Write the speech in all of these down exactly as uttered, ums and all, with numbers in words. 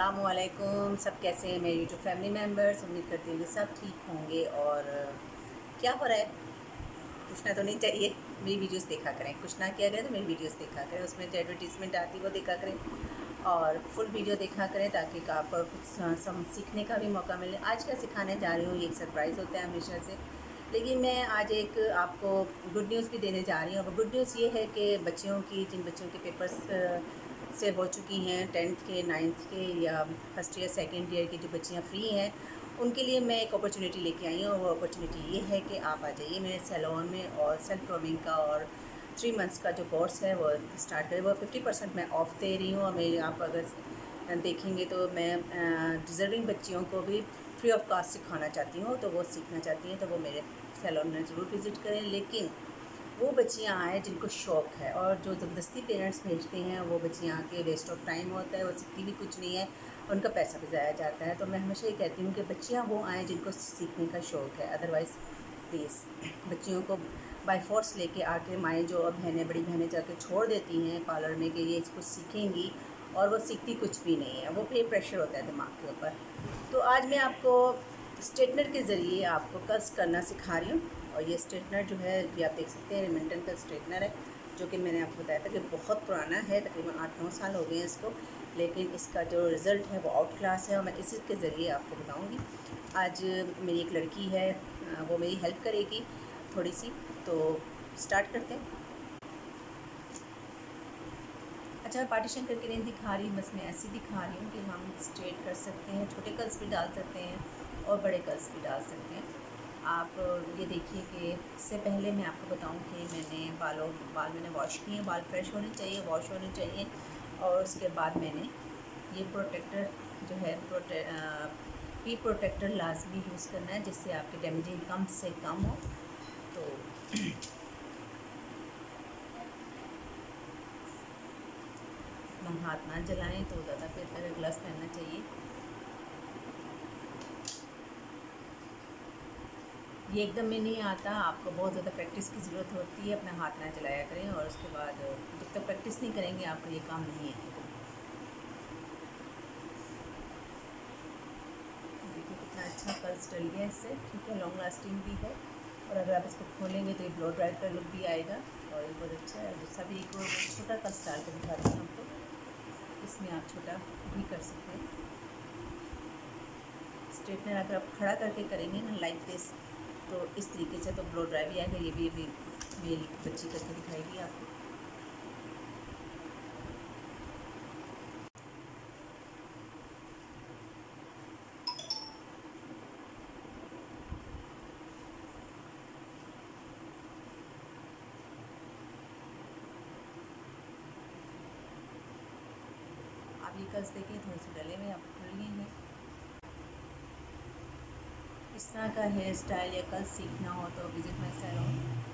अस्सलामुअलैकुम। सब कैसे हैं मेरे यूट्यूब फैमिली मेम्बर्स। उम्मीद करती हूँ कि सब ठीक होंगे। और क्या हो रहा है, पूछना तो नहीं चाहिए। मेरी वीडियोस देखा करें, कुछ ना किया करें तो मेरी वीडियोस देखा करें। उसमें जो एडवर्टीज़मेंट आती है वो देखा करें और फुल वीडियो देखा करें ताकि आपको कुछ सम सीखने का भी मौका मिले। आज क्या सिखाने जा रही हूँ, ये एक सरप्राइज़ होता है हमेशा से, लेकिन मैं आज एक आपको गुड न्यूज़ भी देने जा रही हूँ। गुड न्यूज़ ये है कि बच्चियों की जिन बच्चों के पेपर्स से हो चुकी हैं, टेंथ के, नाइन्थ के या फर्स्ट ईयर सेकेंड ईयर की जो बच्चियाँ फ्री हैं, उनके लिए मैं एक अपॉर्चुनिटी लेके आई हूँ। वो अपॉर्चुनिटी ये है कि आप आ जाइए मेरे सैलून में और सेल्फ ग्रूमिंग का और थ्री मंथ्स का जो कोर्स है वो स्टार्ट करें। वो फिफ्टी परसेंट मैं ऑफ़ दे रही हूँ। और मेरे आप अगर देखेंगे तो मैं डिज़र्विंग बच्चियों को भी फ्री ऑफ कॉस्ट सिखाना चाहती हूँ। तो वो सीखना चाहती हैं तो वो मेरे सैलून में ज़रूर विज़िट करें। लेकिन वो बच्चियाँ आएँ जिनको शौक़ है, और जो ज़बरदस्ती पेरेंट्स भेजते हैं वो बच्चियाँ आके वेस्ट ऑफ टाइम होता है, वो सीखती भी कुछ नहीं है, उनका पैसा भी ज़ाया जाता है। तो मैं हमेशा ये कहती हूँ कि बच्चियाँ वो आएँ जिनको सीखने का शौक़ है। अदरवाइज़ प्लीज़ बच्चियों को बाय फोर्स लेके आके माएँ जो बहनें, बड़ी बहनें जाके छोड़ देती हैं पार्लर में कि ये इसको सीखेंगी, और वो सीखती कुछ भी नहीं है। वो पेयर प्रेशर होता है दिमाग के ऊपर। तो आज मैं आपको स्ट्रेटनर के ज़रिए आपको कर्ल्स करना सिखा रही हूँ। और ये स्ट्रेटनर जो है ये आप देख सकते हैं, रिमिल्टन का स्ट्रेटनर है, जो कि मैंने आपको बताया था कि बहुत पुराना है, तकरीबन आठ नौ साल हो गए हैं इसको, लेकिन इसका जो रिज़ल्ट है वो आउट क्लास है। और मैं इसी के ज़रिए आपको बताऊँगी। आज मेरी एक लड़की है, वो मेरी हेल्प करेगी थोड़ी सी। तो स्टार्ट करते हैं। अच्छा, मैं पार्टीशन करके नहीं दिखा रही, बस मैं ऐसी दिखा रही हूँ कि हम स्ट्रेट कर सकते हैं, छोटे कर्ल्स भी डाल सकते हैं और बड़े कर्ल्स भी डाल सकते हैं। आप ये देखिए कि इससे पहले मैं आपको बताऊं कि मैंने बालों बाल मैंने वॉश किए। बाल फ्रेश होने चाहिए, वॉश होने चाहिए। और उसके बाद मैंने ये प्रोटेक्टर जो है, प्रोटे पी प्रोटेक्टर लाजमी यूज़ करना है, जिससे आपकी डैमेजिंग कम से कम हो। तो हम हाथ ना जलाएं तो ज़्यादा बेहतर है, ग्लव्स पहनना चाहिए। ये एकदम में नहीं आता, आपको बहुत ज़्यादा प्रैक्टिस की ज़रूरत होती है। अपना हाथ ना जलाया करें, और उसके बाद जब तक प्रैक्टिस नहीं करेंगे आपका ये काम नहीं है। देखिए कितना अच्छा कर्ल्स डल गया इससे, ठीक है, लॉन्ग लास्टिंग भी है। और अगर आप इसको खोलेंगे तो ये ब्लो ड्राई का लुक भी आएगा, और ये बहुत अच्छा है। दूसरा भी एक छोटा कर्ल्स डाल कर दिखाती हूँ आपको, इसमें आप छोटा भी कर सकते हैं। स्ट्रेटनर अगर आप खड़ा करके करेंगे ना लाइक दिस, तो इस तरीके से तो ब्लो ड्राई भी आएगा। ये भी अभी मेरी बच्ची करके दिखाएगी आपको। आप ये कर्ल्स देखिए, थोड़े से डले में आप खुल लिए हैं। इस तरह का हेयर स्टाइल या कर्ल्स सीखना हो तो विजिट माई सैलून।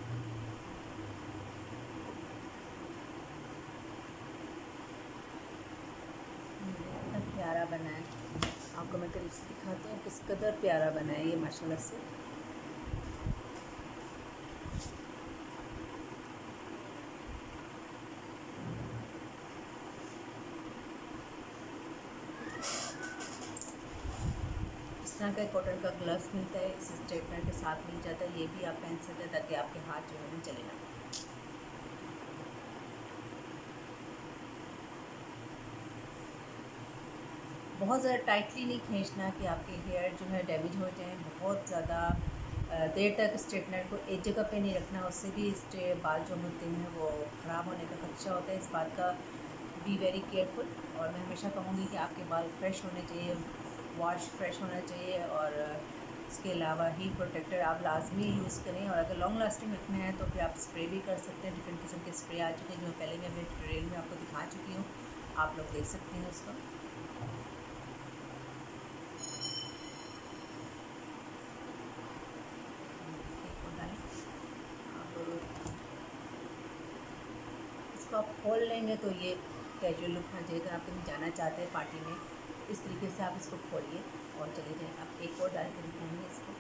कितना प्यारा बना है, आपको मैं करीब से दिखाती हूँ किस कदर प्यारा बना है ये माशाल्लाह से। इस तरह का कॉटन का ग्लव्स मिलता है, इस स्ट्रेटनर के साथ मिल जाता है। ये भी आप पहन सकते हैं ताकि आपके हाथ जो है ना चले ना। बहुत ज़्यादा टाइटली नहीं खींचना कि आपके हेयर जो है डैमेज हो जाए। बहुत ज़्यादा देर तक स्ट्रेटनर को एक जगह पे नहीं रखना, उससे भी स्ट्रे बाल जो होते हैं वो ख़राब होने का खदशा होता है। इस बात का बी वेरी केयरफुल। और मैं हमेशा कहूँगी कि आपके बाल फ्रेश होने चाहिए, वॉश फ्रेश होना चाहिए। और इसके अलावा हीट प्रोटेक्टर आप लाजमी यूज़ करें। और अगर लॉन्ग लास्टिंग रखना है तो फिर आप स्प्रे भी कर सकते हैं। डिफरेंट किस्म के स्प्रे आ चुके हैं जो पहले मैं अपने ट्यूटोरियल में आपको दिखा चुकी हूँ, आप लोग देख सकते हैं उसको। इसको आप खोल लेंगे तो ये कैजुअल लुक आ जाएगा। आप कहीं जाना चाहते हैं पार्टी में, इस तरीके से आप इसको खोलिए और चले जाएँ। आप एक और डाल के दिखाएंगे इसको।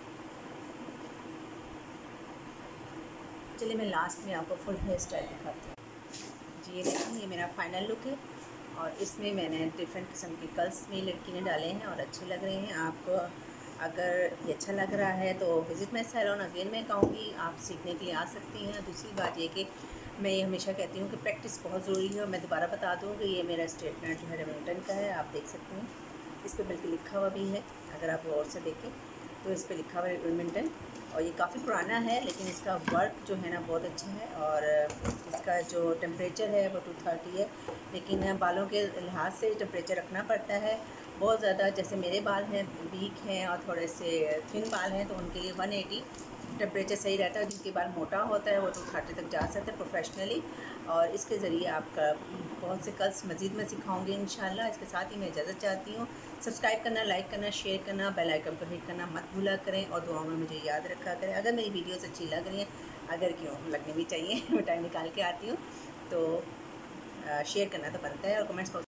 चलिए मैं लास्ट में आपको फुल हेयर स्टाइल दिखाती हूँ। जी ये देखिए, ये मेरा फाइनल लुक है। और इसमें मैंने डिफरेंट किस्म के कर्ल्स मेरी लड़की ने डाले हैं और अच्छे लग रहे हैं। आपको अगर ये अच्छा लग रहा है तो विज़िट माई सैलून अगेन मैं कहूँगी, आप सीखने के लिए आ सकती हैं। दूसरी बात ये कि मैं ये हमेशा कहती हूँ कि प्रैक्टिस बहुत ज़रूरी है। और मैं दोबारा बता दूँ कि ये मेरा स्टेटमेंट जो है रेमिंगटन का है, आप देख सकते हैं। इस पर बल्कि लिखा हुआ भी है, अगर आप गौर से देखें तो इस पर लिखा हुआ है रेमिंगटन। और ये काफ़ी पुराना है लेकिन इसका वर्क जो है ना बहुत अच्छा है। और इसका जो टेम्परेचर है वो टू थर्टी है, लेकिन बालों के लिहाज से टेम्परेचर रखना पड़ता है। बहुत ज़्यादा जैसे मेरे बाल हैं वीक हैं और थोड़े से थिन बाल हैं तो उनके लिए वन एटी टेम्परेचर सही रहता है। जिनके बाल मोटा होता है वो टू थर्टी तक जा सकते हैं प्रोफेशनली। और इसके ज़रिए आपका बहुत से कर्ल्स मज़ीद में सिखाऊंगी इंशाल्लाह। इसके साथ ही मैं इजाज़त चाहती हूँ। सब्सक्राइब करना, लाइक करना, शेयर करना, बेल आइकन को हिट करना मत भूला करें और दुआओं में मुझे याद रखा करें। अगर मेरी वीडियोस अच्छी लग रही हैं, अगर क्यों लगने भी चाहिए, मैं टाइम निकाल के आती हूँ, तो शेयर करना तो बनता है और कमेंट्स